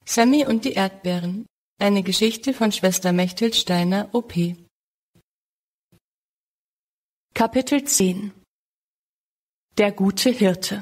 Sammy und die Erdbeeren. Eine Geschichte von Schwester Mechthild Steiner, OP. Kapitel 10. Der gute Hirte.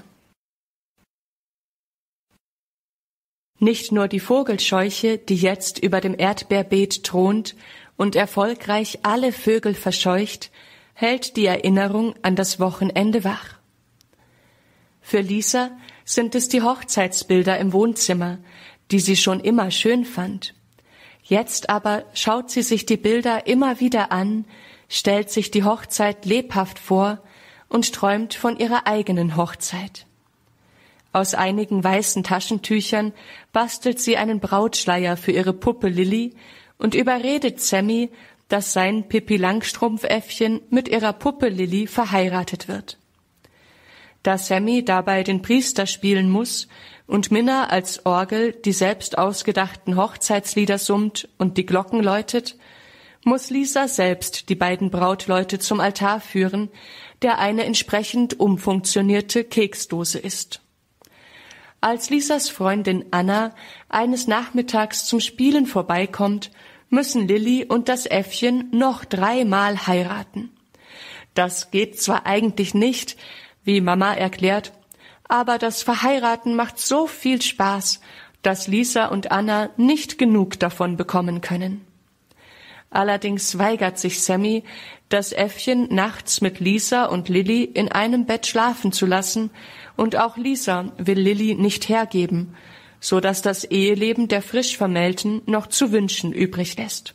Nicht nur die Vogelscheuche, die jetzt über dem Erdbeerbeet thront und erfolgreich alle Vögel verscheucht, hält die Erinnerung an das Wochenende wach. Für Lisa sind es die Hochzeitsbilder im Wohnzimmer, die sie schon immer schön fand. Jetzt aber schaut sie sich die Bilder immer wieder an, stellt sich die Hochzeit lebhaft vor und träumt von ihrer eigenen Hochzeit. Aus einigen weißen Taschentüchern bastelt sie einen Brautschleier für ihre Puppe Lilli und überredet Sammy, dass sein Pippi-Langstrumpf-Äffchen mit ihrer Puppe Lilli verheiratet wird. Da Sammy dabei den Priester spielen muss und Minna als Orgel die selbst ausgedachten Hochzeitslieder summt und die Glocken läutet, muss Lisa selbst die beiden Brautleute zum Altar führen, der eine entsprechend umfunktionierte Keksdose ist. Als Lisas Freundin Anna eines Nachmittags zum Spielen vorbeikommt, müssen Lilli und das Äffchen noch 3-mal heiraten. Das geht zwar eigentlich nicht, wie Mama erklärt, aber das Verheiraten macht so viel Spaß, dass Lisa und Anna nicht genug davon bekommen können. Allerdings weigert sich Sammy, das Äffchen nachts mit Lisa und Lilli in einem Bett schlafen zu lassen, und auch Lisa will Lilli nicht hergeben, so dass das Eheleben der Frischvermählten noch zu wünschen übrig lässt.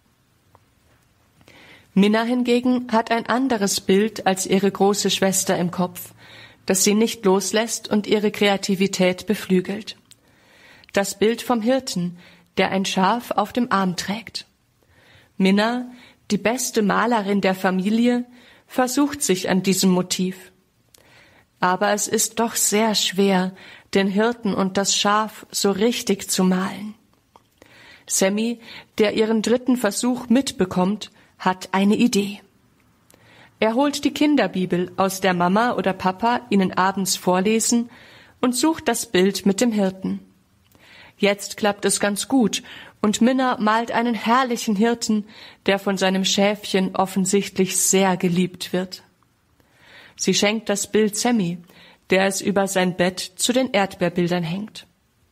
Minna hingegen hat ein anderes Bild als ihre große Schwester im Kopf, das sie nicht loslässt und ihre Kreativität beflügelt. Das Bild vom Hirten, der ein Schaf auf dem Arm trägt. Minna, die beste Malerin der Familie, versucht sich an diesem Motiv. Aber es ist doch sehr schwer, den Hirten und das Schaf so richtig zu malen. Sammy, der ihren 3. Versuch mitbekommt, hat eine Idee. Er holt die Kinderbibel, aus der Mama oder Papa ihnen abends vorlesen, und sucht das Bild mit dem Hirten. Jetzt klappt es ganz gut, und Minna malt einen herrlichen Hirten, der von seinem Schäfchen offensichtlich sehr geliebt wird. Sie schenkt das Bild Sammy, der es über sein Bett zu den Erdbeerbildern hängt.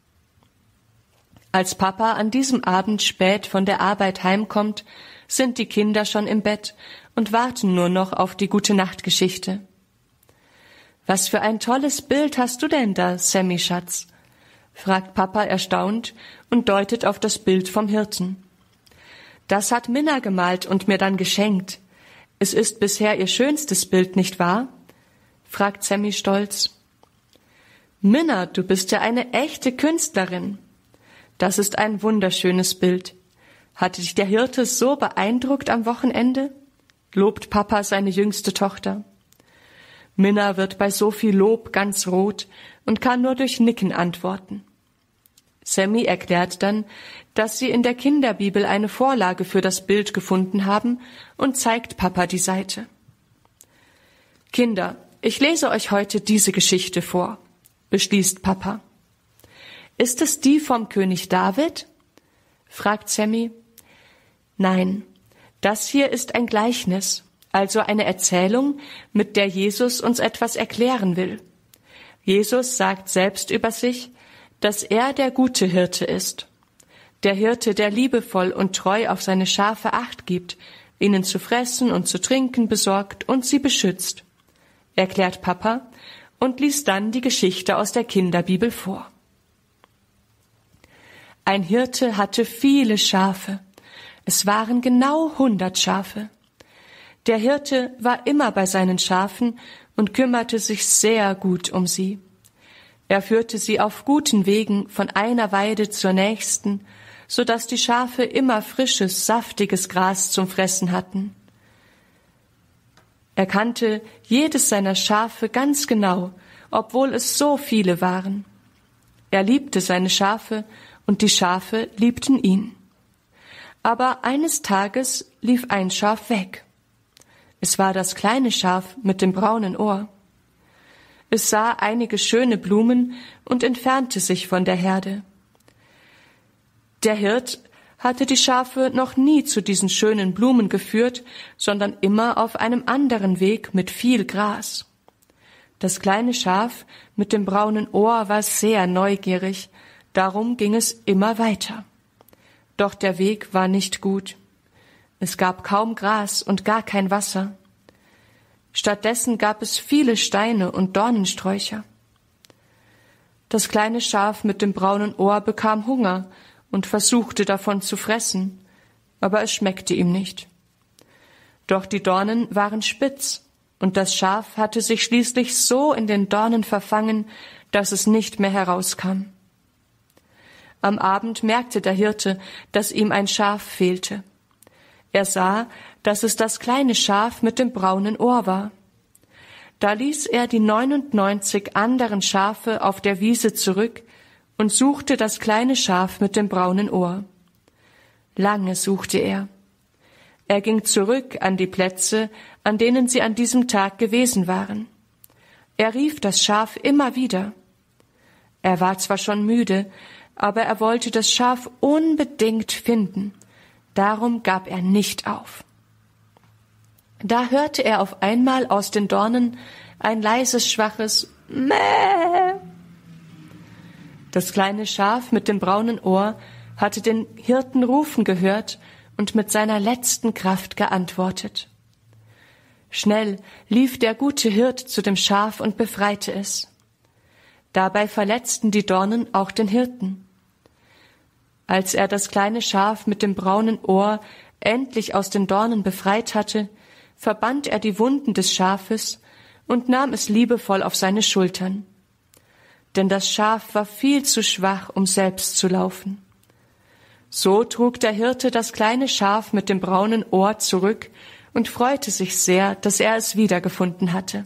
Als Papa an diesem Abend spät von der Arbeit heimkommt, sind die Kinder schon im Bett und warten nur noch auf die Gute-Nacht-Geschichte. »Was für ein tolles Bild hast du denn da, Sammy, Schatz?« fragt Papa erstaunt und deutet auf das Bild vom Hirten. »Das hat Minna gemalt und mir dann geschenkt. Es ist bisher ihr schönstes Bild, nicht wahr?« fragt Sammy stolz. »Minna, du bist ja eine echte Künstlerin. Das ist ein wunderschönes Bild. Hat dich der Hirte so beeindruckt am Wochenende?« lobt Papa seine jüngste Tochter. Minna wird bei so viel Lob ganz rot und kann nur durch Nicken antworten. Sammy erklärt dann, dass sie in der Kinderbibel eine Vorlage für das Bild gefunden haben, und zeigt Papa die Seite. »Kinder, ich lese euch heute diese Geschichte vor«, beschließt Papa. »Ist es die vom König David?« fragt Sammy. »Nein, das hier ist ein Gleichnis, also eine Erzählung, mit der Jesus uns etwas erklären will. Jesus sagt selbst über sich, dass er der gute Hirte ist. Der Hirte, der liebevoll und treu auf seine Schafe Acht gibt, ihnen zu fressen und zu trinken besorgt und sie beschützt«, erklärt Papa und liest dann die Geschichte aus der Kinderbibel vor. Ein Hirte hatte viele Schafe. Es waren genau 100 Schafe. Der Hirte war immer bei seinen Schafen und kümmerte sich sehr gut um sie. Er führte sie auf guten Wegen von einer Weide zur nächsten, so dass die Schafe immer frisches, saftiges Gras zum Fressen hatten. Er kannte jedes seiner Schafe ganz genau, obwohl es so viele waren. Er liebte seine Schafe und die Schafe liebten ihn. Aber eines Tages lief ein Schaf weg. Es war das kleine Schaf mit dem braunen Ohr. Es sah einige schöne Blumen und entfernte sich von der Herde. Der Hirt hatte die Schafe noch nie zu diesen schönen Blumen geführt, sondern immer auf einem anderen Weg mit viel Gras. Das kleine Schaf mit dem braunen Ohr war sehr neugierig, darum ging es immer weiter. Doch der Weg war nicht gut. Es gab kaum Gras und gar kein Wasser. Stattdessen gab es viele Steine und Dornensträucher. Das kleine Schaf mit dem braunen Ohr bekam Hunger und versuchte davon zu fressen, aber es schmeckte ihm nicht. Doch die Dornen waren spitz, und das Schaf hatte sich schließlich so in den Dornen verfangen, dass es nicht mehr herauskam. Am Abend merkte der Hirte, dass ihm ein Schaf fehlte. Er sah, dass es das kleine Schaf mit dem braunen Ohr war. Da ließ er die 99 anderen Schafe auf der Wiese zurück und suchte das kleine Schaf mit dem braunen Ohr. Lange suchte er. Er ging zurück an die Plätze, an denen sie an diesem Tag gewesen waren. Er rief das Schaf immer wieder. Er war zwar schon müde, aber er wollte das Schaf unbedingt finden. Darum gab er nicht auf. Da hörte er auf einmal aus den Dornen ein leises, schwaches Mäh. Das kleine Schaf mit dem braunen Ohr hatte den Hirten rufen gehört und mit seiner letzten Kraft geantwortet. Schnell lief der gute Hirt zu dem Schaf und befreite es. Dabei verletzten die Dornen auch den Hirten. Als er das kleine Schaf mit dem braunen Ohr endlich aus den Dornen befreit hatte, verband er die Wunden des Schafes und nahm es liebevoll auf seine Schultern. Denn das Schaf war viel zu schwach, um selbst zu laufen. So trug der Hirte das kleine Schaf mit dem braunen Ohr zurück und freute sich sehr, dass er es wiedergefunden hatte.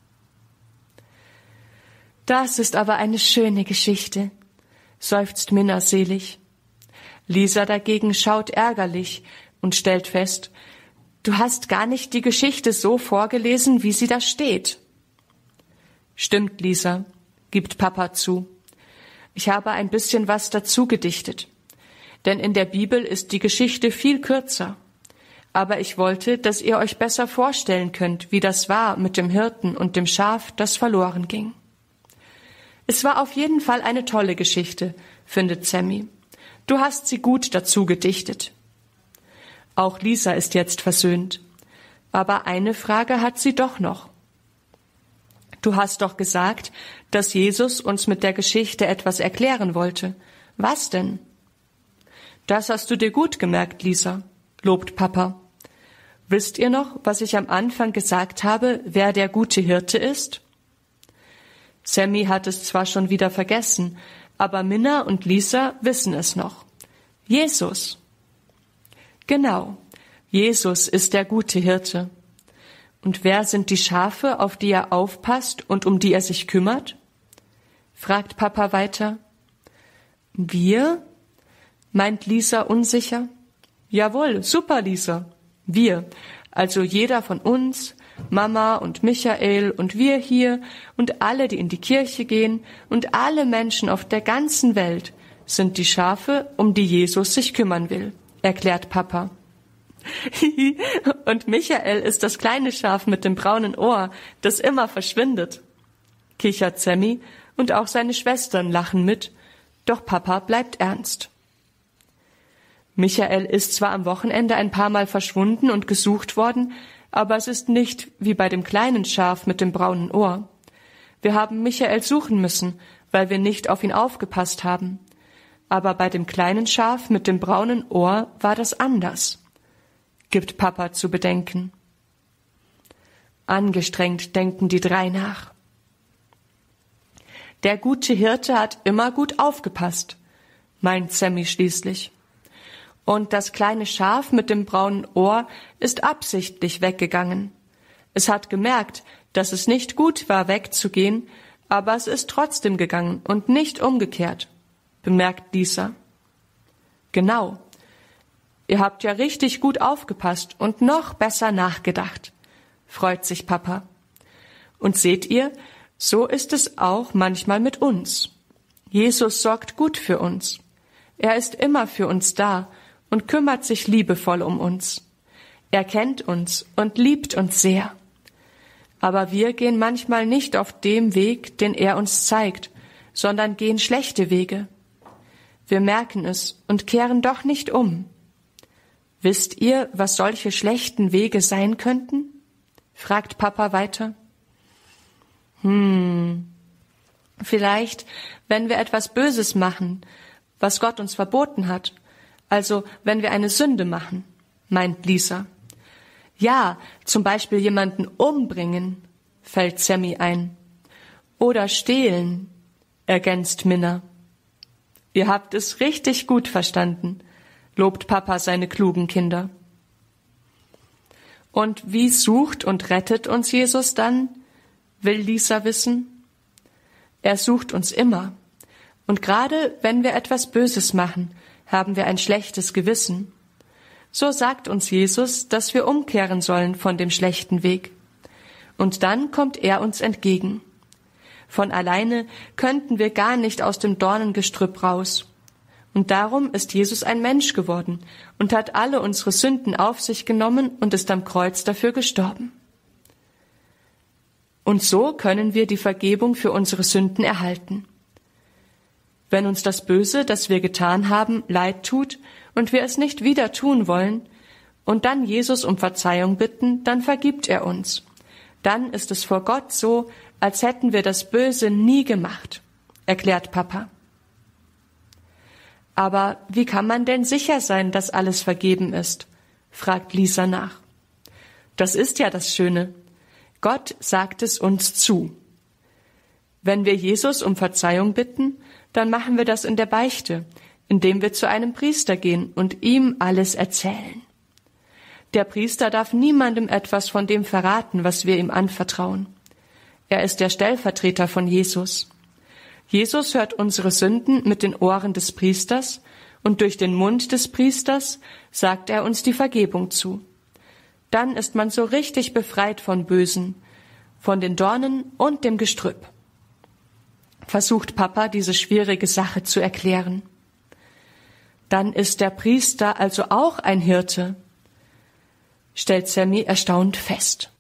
Das ist aber eine schöne Geschichte, seufzt Minna selig. Lisa dagegen schaut ärgerlich und stellt fest, du hast gar nicht die Geschichte so vorgelesen, wie sie da steht. Stimmt, Lisa, gibt Papa zu. Ich habe ein bisschen was dazu gedichtet. Denn in der Bibel ist die Geschichte viel kürzer. Aber ich wollte, dass ihr euch besser vorstellen könnt, wie das war mit dem Hirten und dem Schaf, das verloren ging. Es war auf jeden Fall eine tolle Geschichte, findet Sammy. Du hast sie gut dazu gedichtet. Auch Lisa ist jetzt versöhnt. Aber eine Frage hat sie doch noch. Du hast doch gesagt, dass Jesus uns mit der Geschichte etwas erklären wollte. Was denn? Das hast du dir gut gemerkt, Lisa, lobt Papa. Wisst ihr noch, was ich am Anfang gesagt habe, wer der gute Hirte ist? Sammy hat es zwar schon wieder vergessen, aber Minna und Lisa wissen es noch. Jesus. Genau, Jesus ist der gute Hirte. Und wer sind die Schafe, auf die er aufpasst und um die er sich kümmert? Fragt Papa weiter. Wir? Meint Lisa unsicher. Jawohl, super, Lisa. Wir, also jeder von uns, Mama und Michael und wir hier und alle, die in die Kirche gehen und alle Menschen auf der ganzen Welt sind die Schafe, um die Jesus sich kümmern will, erklärt Papa. Und Michael ist das kleine Schaf mit dem braunen Ohr, das immer verschwindet, kichert Sammy und auch seine Schwestern lachen mit, doch Papa bleibt ernst. Michael ist zwar am Wochenende ein paar Mal verschwunden und gesucht worden, aber es ist nicht wie bei dem kleinen Schaf mit dem braunen Ohr. Wir haben Michael suchen müssen, weil wir nicht auf ihn aufgepasst haben. Aber bei dem kleinen Schaf mit dem braunen Ohr war das anders, gibt Papa zu bedenken. Angestrengt denken die drei nach. Der gute Hirte hat immer gut aufgepasst, meint Sammy schließlich. Und das kleine Schaf mit dem braunen Ohr ist absichtlich weggegangen. Es hat gemerkt, dass es nicht gut war, wegzugehen, aber es ist trotzdem gegangen und nicht umgekehrt, bemerkt Lisa. Genau. Ihr habt ja richtig gut aufgepasst und noch besser nachgedacht, freut sich Papa. Und seht ihr, so ist es auch manchmal mit uns. Jesus sorgt gut für uns. Er ist immer für uns da und kümmert sich liebevoll um uns. Er kennt uns und liebt uns sehr. Aber wir gehen manchmal nicht auf dem Weg, den er uns zeigt, sondern gehen schlechte Wege. Wir merken es und kehren doch nicht um. Wisst ihr, was solche schlechten Wege sein könnten? Fragt Papa weiter. Vielleicht, wenn wir etwas Böses machen, was Gott uns verboten hat, also wenn wir eine Sünde machen, meint Lisa. Ja, zum Beispiel jemanden umbringen, fällt Sammy ein. Oder stehlen, ergänzt Minna. Ihr habt es richtig gut verstanden, lobt Papa seine klugen Kinder. Und wie sucht und rettet uns Jesus dann, will Lisa wissen? Er sucht uns immer. Und gerade wenn wir etwas Böses machen, haben wir ein schlechtes Gewissen. So sagt uns Jesus, dass wir umkehren sollen von dem schlechten Weg. Und dann kommt er uns entgegen. Von alleine könnten wir gar nicht aus dem Dornengestrüpp raus. Und darum ist Jesus ein Mensch geworden und hat alle unsere Sünden auf sich genommen und ist am Kreuz dafür gestorben. Und so können wir die Vergebung für unsere Sünden erhalten. Wenn uns das Böse, das wir getan haben, leid tut und wir es nicht wieder tun wollen und dann Jesus um Verzeihung bitten, dann vergibt er uns. Dann ist es vor Gott so, als hätten wir das Böse nie gemacht, erklärt Papa. Aber wie kann man denn sicher sein, dass alles vergeben ist? Fragt Lisa nach. Das ist ja das Schöne. Gott sagt es uns zu. Wenn wir Jesus um Verzeihung bitten, dann machen wir das in der Beichte, indem wir zu einem Priester gehen und ihm alles erzählen. Der Priester darf niemandem etwas von dem verraten, was wir ihm anvertrauen. Er ist der Stellvertreter von Jesus. Jesus hört unsere Sünden mit den Ohren des Priesters und durch den Mund des Priesters sagt er uns die Vergebung zu. Dann ist man so richtig befreit von Bösen, von den Dornen und dem Gestrüpp. Versucht Papa, diese schwierige Sache zu erklären. Dann ist der Priester also auch ein Hirte, stellt Sammy erstaunt fest.